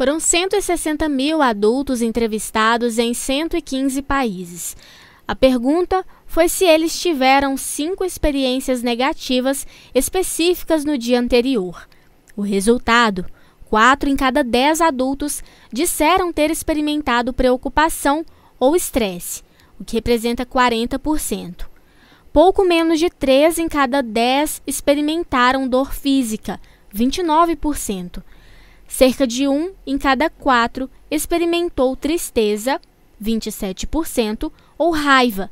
Foram 160 mil adultos entrevistados em 115 países. A pergunta foi se eles tiveram 5 experiências negativas específicas no dia anterior. O resultado: 4 em cada 10 adultos disseram ter experimentado preocupação ou estresse, o que representa 40%. Pouco menos de 3 em cada 10 experimentaram dor física, 29%. Cerca de 1 em cada 4 experimentou tristeza, 27%, ou raiva,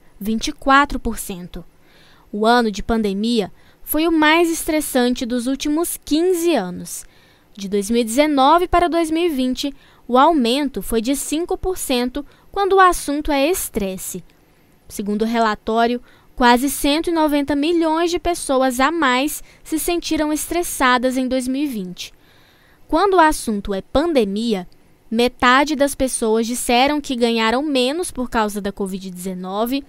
24%. O ano de pandemia foi o mais estressante dos últimos 15 anos. De 2019 para 2020, o aumento foi de 5% quando o assunto é estresse. Segundo o relatório, quase 190 milhões de pessoas a mais se sentiram estressadas em 2020. Quando o assunto é pandemia, metade das pessoas disseram que ganharam menos por causa da Covid-19,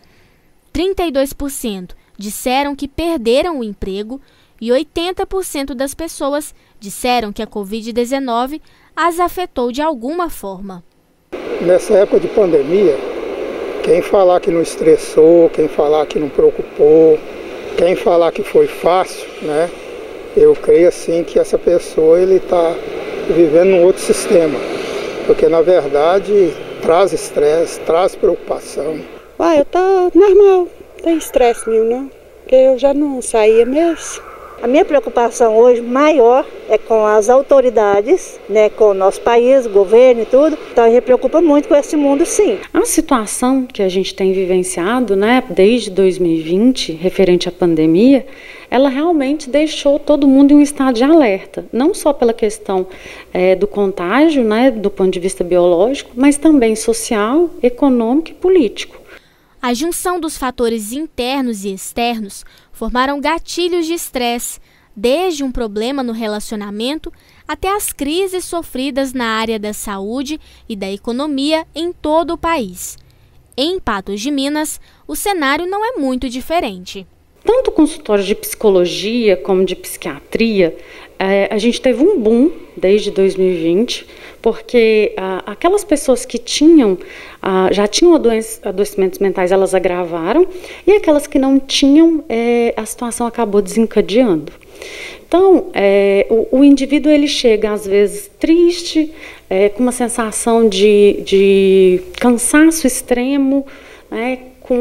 32% disseram que perderam o emprego e 80% das pessoas disseram que a Covid-19 as afetou de alguma forma. Nessa época de pandemia, quem falar que não estressou, quem falar que não preocupou, quem falar que foi fácil, né? Eu creio assim que essa pessoa ele está vivendo num outro sistema, porque na verdade traz estresse, traz preocupação. Eu tô normal, não tem estresse nenhum não, porque eu já não saía mesmo. A minha preocupação hoje maior é com as autoridades, né, com o nosso país, o governo e tudo. Então a gente preocupa muito com esse mundo, sim. A situação que a gente tem vivenciado, né, desde 2020, referente à pandemia, ela realmente deixou todo mundo em um estado de alerta. Não só pela questão do contágio, né, do ponto de vista biológico, mas também social, econômico e político. A junção dos fatores internos e externos formaram gatilhos de estresse, desde um problema no relacionamento até as crises sofridas na área da saúde e da economia em todo o país. Em Patos de Minas, o cenário não é muito diferente. Tanto o consultório de psicologia como de psiquiatria, a gente teve um boom desde 2020, porque aquelas pessoas que já tinham adoecimentos mentais, elas agravaram, e aquelas que não tinham, a situação acabou desencadeando. Então, o indivíduo ele chega às vezes triste, com uma sensação de cansaço extremo, né,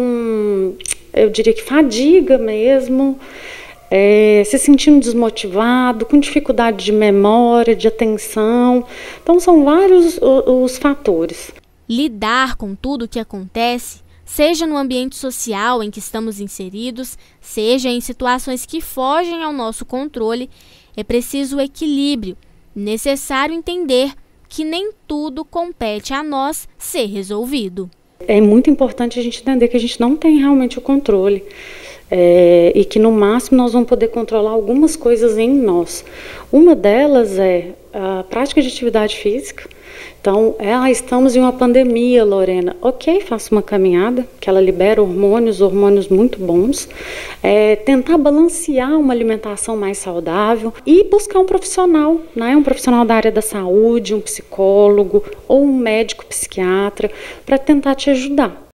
eu diria que fadiga mesmo, se sentindo desmotivado, com dificuldade de memória, de atenção. Então são vários os fatores. Lidar com tudo o que acontece, seja no ambiente social em que estamos inseridos, seja em situações que fogem ao nosso controle, é preciso equilíbrio, necessário entender que nem tudo compete a nós ser resolvido. É muito importante a gente entender que a gente não tem realmente o controle e que no máximo nós vamos poder controlar algumas coisas em nós. Uma delas é a prática de atividade física. Então, estamos em uma pandemia, Lorena. Ok, faça uma caminhada, que ela libera hormônios muito bons. Tentar balancear uma alimentação mais saudável e buscar um profissional, né? Um profissional da área da saúde, um psicólogo ou um médico psiquiatra, para tentar te ajudar.